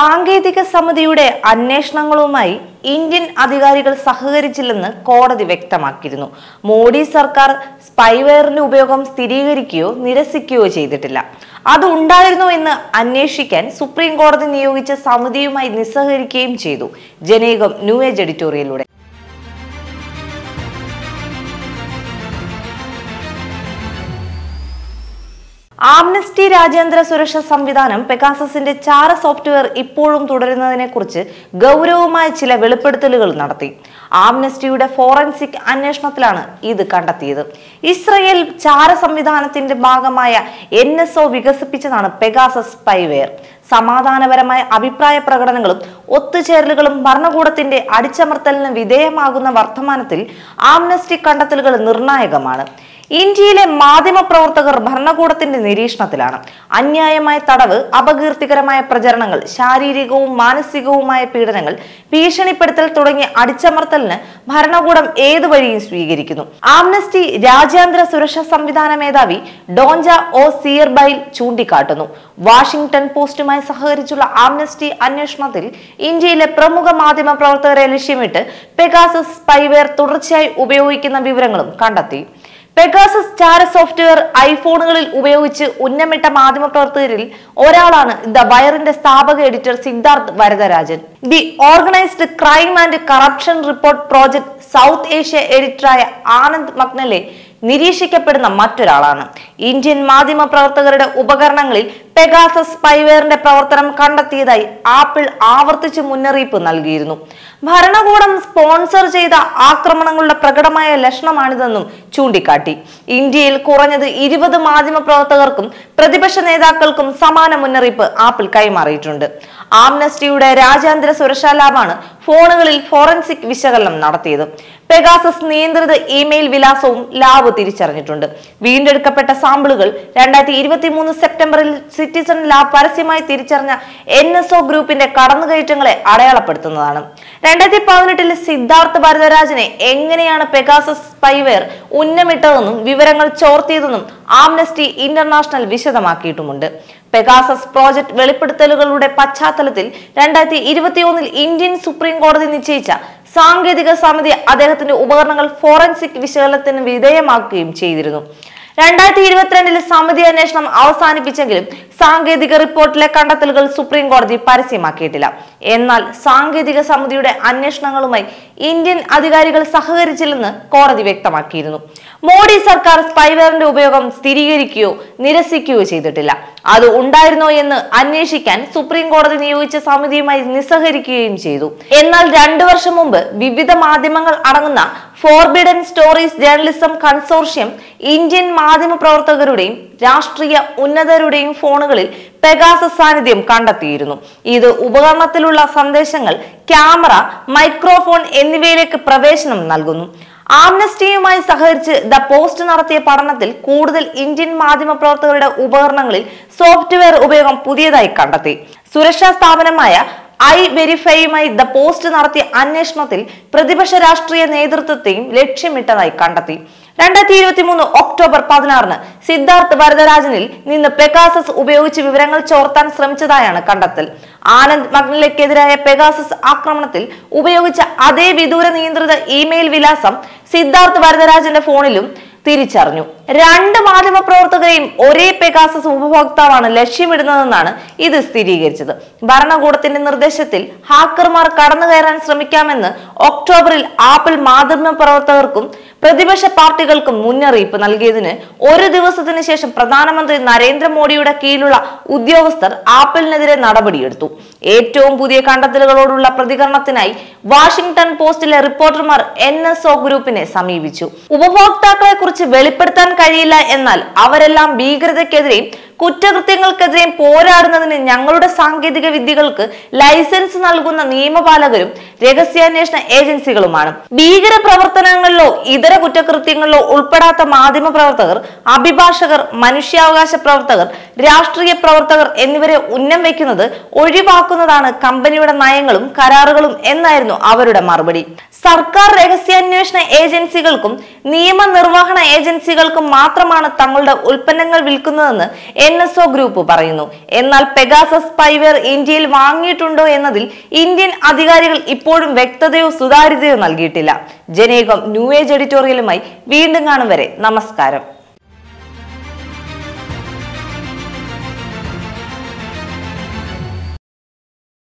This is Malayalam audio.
സാങ്കേതിക സമിതിയുടെ അന്വേഷണങ്ങളുമായി ഇന്ത്യൻ അധികാരികൾ സഹകരിച്ചില്ലെന്ന് കോടതി വ്യക്തമാക്കിയിരുന്നു. മോഡി സർക്കാർ സ്പൈവെയറിന്റെ ഉപയോഗം സ്ഥിരീകരിക്കുകയോ നിരസിക്കുകയോ ചെയ്തിട്ടില്ല. അത് ഉണ്ടായിരുന്നോ എന്ന് അന്വേഷിക്കാൻ സുപ്രീം കോടതി നിയോഗിച്ച സമിതിയുമായി നിസ്സഹകരിക്കുകയും ചെയ്തു. ജനേകം ന്യൂ ഏജ് എഡിറ്റോറിയലിലൂടെ. ആംനസ്റ്റി രാജ്യാന്തര സുരക്ഷാ സംവിധാനം പെഗാസസിന്റെ ചാര സോഫ്റ്റ്വെയർ ഇപ്പോഴും തുടരുന്നതിനെക്കുറിച്ച് ഗൗരവമായ ചില വെളിപ്പെടുത്തലുകൾ നടത്തി. ആംനസ്റ്റിയുടെ ഫോറൻസിക് അന്വേഷണത്തിലാണ് ഇത് കണ്ടെത്തിയത്. ഇസ്രയേൽ ചാര സംവിധാനത്തിന്റെ ഭാഗമായ NSO വികസിപ്പിച്ചതാണ് പെഗാസസ് സ്പൈവെയർ. സമാധാനപരമായ അഭിപ്രായ പ്രകടനങ്ങളും ഒത്തുചേരലുകളും ഭരണകൂടത്തിന്റെ അടിച്ചമർത്തലിന് വിധേയമാകുന്ന വർത്തമാനത്തിൽ ആംനസ്റ്റി കണ്ടെത്തലുകൾ നിർണായകമാണ്. ഇന്ത്യയിലെ മാധ്യമ പ്രവർത്തകർ ഭരണകൂടത്തിന്റെ നിരീക്ഷണത്തിലാണ്. അന്യായമായ തടവ്, അപകീർത്തികരമായ പ്രചരണങ്ങൾ, ശാരീരികവും മാനസികവുമായ പീഡനങ്ങൾ, ഭീഷണിപ്പെടുത്തൽ തുടങ്ങിയ അടിച്ചമർത്തലിന് ഭരണകൂടം ഏതു വഴിയും സ്വീകരിക്കുന്നു. ആംനസ്റ്റി രാജ്യാന്തര സുരക്ഷാ സംവിധാന മേധാവി ഡോഞ്ച ഒ സിയർബൈൽ ചൂണ്ടിക്കാട്ടുന്നു. വാഷിംഗ്ടൺ പോസ്റ്റുമായി സഹകരിച്ചുള്ള ആംനസ്റ്റി അന്വേഷണത്തിൽ ഇന്ത്യയിലെ പ്രമുഖ മാധ്യമ പ്രവർത്തകരെ ലക്ഷ്യമിട്ട് പെഗാസസ് സ്പൈവെയർ തുടർച്ചയായി ഉപയോഗിക്കുന്ന വിവരങ്ങളും കണ്ടെത്തി. പെഗാസസ് ചാര സോഫ്റ്റ്വെയർ ഐഫോണുകളിൽ ഉപയോഗിച്ച് ഉന്നമിട്ട മാധ്യമപ്രവർത്തകരിൽ ഒരാളാണ് ദ വയറിന്റെ സ്ഥാപക editor Siddharth Varadarajan. The organised crime and corruption report project South Asia എഡിറ്ററായ ആനന്ദ് മക്നലെ നിരീക്ഷിക്കപ്പെടുന്ന മറ്റൊരാളാണ്. ഇന്ത്യൻ മാധ്യമ പ്രവർത്തകരുടെ ഉപകരണങ്ങളിൽ പെഗാസസ് സ്പൈവെയറിന്റെ പ്രവർത്തനം കണ്ടെത്തിയതായി ആപ്പിൾ ആവർത്തിച്ച് മുന്നറിയിപ്പ് നൽകിയിരുന്നു. ഭരണകൂടം സ്പോൺസർ ചെയ്ത ആക്രമണങ്ങളുടെ പ്രകടമായ ലക്ഷണമാണിതെന്നും ചൂണ്ടിക്കാട്ടി. ഇന്ത്യയിൽ കുറഞ്ഞത് 20 മാധ്യമ പ്രവർത്തകർക്കും പ്രതിപക്ഷ നേതാക്കൾക്കും സമാന മുന്നറിയിപ്പ് ആപ്പിൾ കൈമാറിയിട്ടുണ്ട്. ആംനസ്റ്റിയുടെ രാജ്യാന്തര സുരക്ഷാ ലാബാണ് ഫോണുകളിൽ ഫോറൻസിക് വിശകലനം നടത്തിയത്. പെഗാസസ് നിയന്ത്രിത ഇമെയിൽ വിലാസവും ലാബ് തിരിച്ചറിഞ്ഞിട്ടുണ്ട്. വീണ്ടെടുക്കപ്പെട്ട സാമ്പിളുകൾ 2023 സെപ്റ്റംബറിൽ സിറ്റിസൺ ലാബ് പരസ്യമായി തിരിച്ചറിഞ്ഞ NSO ഗ്രൂപ്പിന്റെ കടന്നുകയറ്റങ്ങളെ അടയാളപ്പെടുത്തുന്നതാണ്. 2018 സിദ്ധാർത്ഥ് വരദരാജനെ എങ്ങനെയാണ് പെഗാസസ് സ്പൈവെയർ ഉന്നമിട്ടതെന്നും വിവരങ്ങൾ ചോർത്തിയതെന്നും ആംനസ്റ്റി ഇന്റർനാഷണൽ വിശദമാക്കിയിട്ടുമുണ്ട്. പെഗാസസ് പ്രോജക്ട് വെളിപ്പെടുത്തലുകളുടെ പശ്ചാത്തലത്തിൽ 2021 ഇന്ത്യൻ സുപ്രീം കോടതി നിശ്ചയിച്ച സാങ്കേതിക സമിതി അദ്ദേഹത്തിന്റെ ഉപകരണങ്ങൾ ഫോറൻസിക് വിശകലനത്തിന് വിധേയമാക്കുകയും ചെയ്തിരുന്നു. 2022 സമിതി അന്വേഷണം അവസാനിപ്പിച്ചെങ്കിലും സാങ്കേതിക റിപ്പോർട്ടിലെ കണ്ടെത്തലുകൾ സുപ്രീം കോടതി പരസ്യമാക്കിയിട്ടില്ല. എന്നാൽ സാങ്കേതിക സമിതിയുടെ അന്വേഷണങ്ങളുമായി ഇന്ത്യൻ അധികാരികൾ സഹകരിച്ചില്ലെന്ന് കോടതി വ്യക്തമാക്കിയിരുന്നു. മോഡി സർക്കാർ സ്പൈവെയറിന്റെ ഉപയോഗം സ്ഥിരീകരിക്കുകയോ നിരസിക്കുകയോ ചെയ്തിട്ടില്ല. അത് ഉണ്ടായിരുന്നോ എന്ന് അന്വേഷിക്കാൻ സുപ്രീം കോടതി നിയോഗിച്ച സമിതിയുമായി നിസ്സഹകരിക്കുകയും ചെയ്തു. എന്നാൽ 2 വർഷം മുമ്പ് വിവിധ മാധ്യമങ്ങൾ അടങ്ങുന്ന Forbidden Stories journalism consortium Indian മാധ്യമ പ്രവർത്തകരുടെയും രാഷ്ട്രീയ ഉന്നതരുടെയും ഫോണുകളിൽ പെഗാസസ് സാന്നിധ്യം കണ്ടെത്തിയിരുന്നു. ഇത് ഉപകരണത്തിലുള്ള സന്ദേശങ്ങൾ, ക്യാമറ, മൈക്രോഫോൺ എന്നിവയിലേക്ക് പ്രവേശനം നൽകുന്നു. ആംനസ്റ്റിയുമായി സഹകരിച്ച് ദ പോസ്റ്റ് നടത്തിയ പഠനത്തിൽ കൂടുതൽ ഇന്ത്യൻ മാധ്യമ പ്രവർത്തകരുടെ ഉപകരണങ്ങളിൽ സോഫ്റ്റ്വെയർ ഉപയോഗം പുതിയതായി കണ്ടെത്തി. സുരക്ഷാ സ്ഥാപനമായ iVerifyയുമായി ദ പോസ്റ്റ് നടത്തിയ അന്വേഷണത്തിൽ പ്രതിപക്ഷ രാഷ്ട്രീയ നേതൃത്വത്തെയും ലക്ഷ്യമിട്ടതായി കണ്ടെത്തി. 2023 ഒക്ടോബർ 16 സിദ്ധാർത്ഥ് വരദരാജനിൽ നിന്ന് പെഗാസസ് ഉപയോഗിച്ച് വിവരങ്ങൾ ചോർത്താൻ ശ്രമിച്ചതായാണ് കണ്ടെത്തൽ. ആനന്ദ് മക്നലെക്കെതിരായ പെഗാസസ് ആക്രമണത്തിൽ ഉപയോഗിച്ച അതേ വിദൂര നിയന്ത്രിത ഇമെയിൽ വിലാസം സിദ്ധാർത്ഥ് വരദരാജന്റെ ഫോണിലും തിരിച്ചറിഞ്ഞു. 2 മാധ്യമ പ്രവർത്തകരെയും ഒരേ പെഗാസസ് ഉപഭോക്താവാണ് ലക്ഷ്യമിടുന്നതെന്നാണ് ഇത് സ്ഥിരീകരിച്ചത്. ഭരണകൂടത്തിന്റെ നിർദ്ദേശത്തിൽ ഹാക്കർമാർ കടന്നുകയറാൻ ശ്രമിക്കാമെന്ന് ഒക്ടോബറിൽ ആപ്പിൾ മാധ്യമ പ്രവർത്തകർക്കും പ്രതിപക്ഷ പാർട്ടികൾക്കും മുന്നറിയിപ്പ് നൽകിയതിന് 1 ദിവസത്തിന് ശേഷം പ്രധാനമന്ത്രി നരേന്ദ്രമോദിയുടെ കീഴിലുള്ള ഉദ്യോഗസ്ഥർ ആപ്പിളിനെതിരെ നടപടിയെടുത്തു. ഏറ്റവും പുതിയ കണ്ടെത്തലുകളോടുള്ള പ്രതികരണത്തിനായി വാഷിംഗ്ടൺ പോസ്റ്റിലെ റിപ്പോർട്ടർമാർ NSO ഗ്രൂപ്പിനെ സമീപിച്ചു. ഉപഭോക്താക്കളെ കുറിച്ച് വെളിപ്പെടുത്താൻ കഴിയില്ല, എന്നാൽ അവരെല്ലാം ഭീകരതയ്ക്കെതിരെയും കുറ്റകൃത്യങ്ങൾക്കെതിരെയും പോരാടുന്നതിന് ഞങ്ങളുടെ സാങ്കേതിക വിദ്യകൾക്ക് ലൈസൻസ് നൽകുന്ന നിയമപാലകരും രഹസ്യാന്വേഷണ ഏജൻസികളുമാണ്. ഭീകര പ്രവർത്തനങ്ങളിലോ ഇതര കുറ്റകൃത്യങ്ങളിലോ ഉൾപ്പെടാത്ത മാധ്യമ പ്രവർത്തകർ, അഭിഭാഷകർ, മനുഷ്യാവകാശ പ്രവർത്തകർ, രാഷ്ട്രീയ പ്രവർത്തകർ എന്നിവരെ ഉന്നം വയ്ക്കുന്നത് ഒഴിവാക്കുന്നതാണ് കമ്പനിയുടെ നയങ്ങളും കരാറുകളും എന്നായിരുന്നു അവരുടെ മറുപടി. സർക്കാർ രഹസ്യാന്വേഷണ ഏജൻസികൾക്കും നിയമനിർവഹണ ഏജൻസികൾക്കും മാത്രമാണ് തങ്ങളുടെ ഉൽപ്പന്നങ്ങൾ വിൽക്കുന്നതെന്ന് NSO ഗ്രൂപ്പ് പറയുന്നു. എന്നാൽ പെഗാസസ് സ്പൈവെയർ ഇന്ത്യയിൽ വാങ്ങിയിട്ടുണ്ടോ എന്നതിൽ ഇന്ത്യൻ അധികാരികൾ ഇപ്പോഴും വ്യക്തതയോ സുതാര്യതയോ നൽകിയിട്ടില്ല. ജനേകം ന്യൂ ഏജ് എഡിറ്റോറിയലുമായി വീണ്ടും കാണും വരെ നമസ്കാരം.